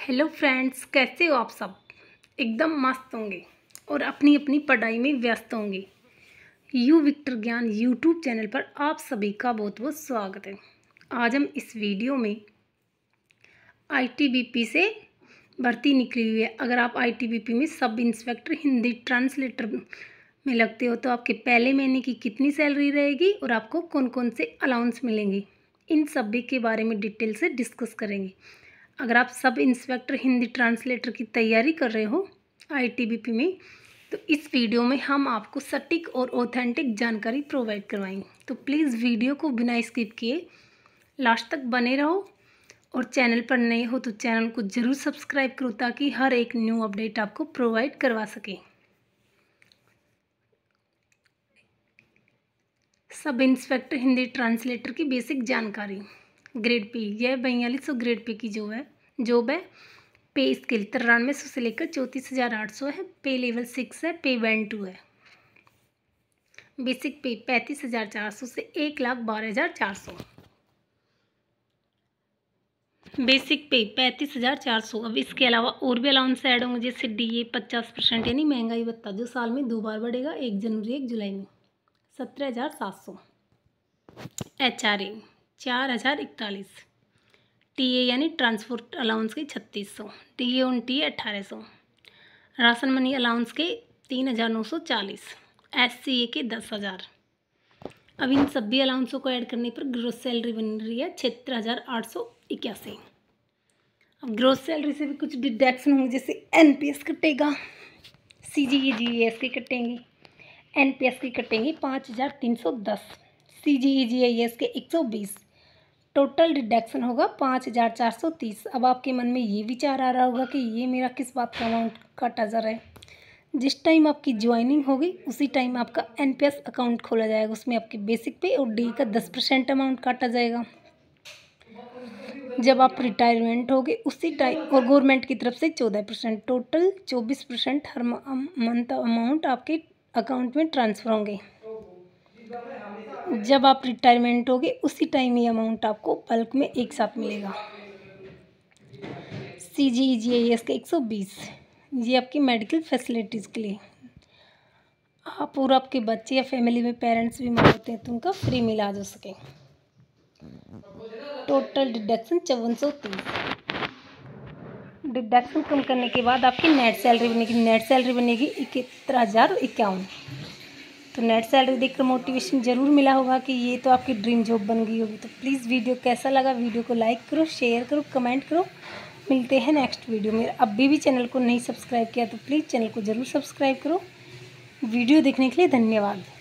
Hello friends, कैसे हो आप सब। एकदम मस्त होंगे और अपनी अपनी पढ़ाई में व्यस्त होंगे। U Victor Gyan YouTube channel पर आप सभी का बहुत बहुत स्वागत है। आज हम इस वीडियो में आईटीबीपी से भर्ती निकली हुई है। अगर आप आईटीबीपी में सब इंस्पेक्टर हिंदी ट्रांसलेटर में लगते हो तो आपके पहले महीने की कितनी सैलरी रहेगी और आपको कौन कौन से अलाउंस मिलेंगे, इन सभी के बारे में डिटेल से डिस्कस करेंगे। अगर आप सब इंस्पेक्टर हिंदी ट्रांसलेटर की तैयारी कर रहे हो आईटीबीपी में, तो इस वीडियो में हम आपको सटीक और ऑथेंटिक जानकारी प्रोवाइड करवाएंगे। तो प्लीज़ वीडियो को बिना स्किप किए लास्ट तक बने रहो और चैनल पर नए हो तो चैनल को ज़रूर सब्सक्राइब करो ताकि हर एक न्यू अपडेट आपको प्रोवाइड करवा सके। सब इंस्पेक्टर हिंदी ट्रांसलेटर की बेसिक जानकारी। ग्रेड पे, यह 4200 ग्रेड पे की जॉब है। पे स्केल 9300 से लेकर 34,800 है। पे लेवल 6 है। पे बैंड 2 है। बेसिक पे 35,400 से 1,12,400। बेसिक पे 35,400। अब इसके अलावा और भी अलाउंस ऐड होंगे, जैसे DA 50% यानी महंगाई भत्ता, जो साल में 2 बार बढ़ेगा, 1 जनवरी 1 जुलाई में, 17,700। HRA 4,041। TA यानी ट्रांसपोर्ट अलाउंस के 3,600। DA on T 1,800। Ration money allowance के 3,940। SCA के 10,000। अब इन सभी अलाउंसों को ऐड करने पर ग्रोस सैलरी बन रही है 76,881। अब ग्रोस सैलरी से भी कुछ डिडक्शन होंगे, जैसे NPS कटेगा, CGE-GES के कटेंगे, NPS की कटेंगी 5,310, CGE-GIS के 120। टोटल डिडक्शन होगा 5,430। अब आपके मन में ये विचार आ रहा होगा कि ये मेरा किस बात का अमाउंट काटा जा रहा है। जिस टाइम आपकी ज्वाइनिंग होगी उसी टाइम आपका NPS अकाउंट खोला जाएगा, उसमें आपके बेसिक पे और डी का 10% अमाउंट काटा जाएगा। जब आप रिटायरमेंट होगे उसी टाइम, और गवर्नमेंट की तरफ से 14%, टोटल 24% हर मंथ अमाउंट आपके अकाउंट में ट्रांसफ़र होंगे। जब आप रिटायरमेंट होगे उसी टाइम ये अमाउंट आपको बल्क में एक साथ मिलेगा। CGE-GIS के 120, ये आपकी मेडिकल फैसिलिटीज़ के लिए। आप और आपके बच्चे या फैमिली में पेरेंट्स बीमार होते हैं तो उनका फ्री में इलाज हो सके। Total deduction 5430। डिडक्शन कम करने के बाद आपकी नेट सैलरी बनेगी 71,051। तो नेट सैलरी देखकर मोटिवेशन ज़रूर मिला होगा कि ये तो आपकी ड्रीम जॉब बन गई होगी। तो प्लीज़ वीडियो कैसा लगा, वीडियो को लाइक करो, शेयर करो, कमेंट करो। मिलते हैं नेक्स्ट वीडियो में। अभी भी चैनल को नहीं सब्सक्राइब किया तो प्लीज़ चैनल को ज़रूर सब्सक्राइब करो। वीडियो देखने के लिए धन्यवाद।